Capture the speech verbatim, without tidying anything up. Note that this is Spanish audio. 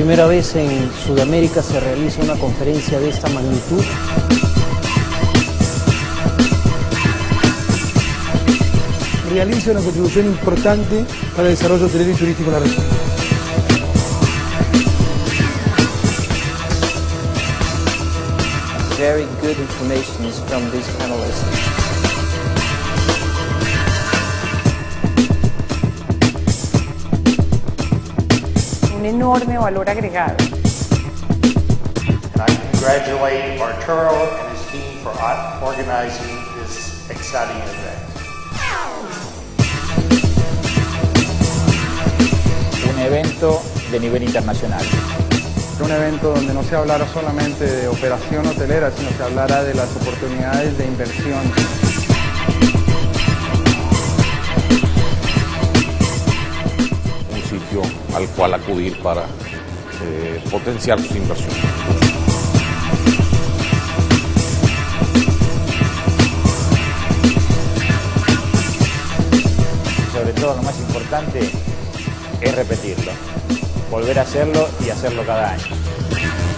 primera vez en Sudamérica se realiza una conferencia de esta magnitud. Realiza una contribución importante para el desarrollo hotelero y turístico en la región. Very good information from these panelists. Un enorme valor agregado. And I congratulate Arturo and his team for organizing this exciting event. Un evento de nivel internacional. Un evento donde no se hablará solamente de operación hotelera, sino se hablará de las oportunidades de inversión. Un sitio al cual acudir para eh, potenciar sus inversiones. Sobre todo, lo más importante es repetirlo, volver a hacerlo y hacerlo cada año.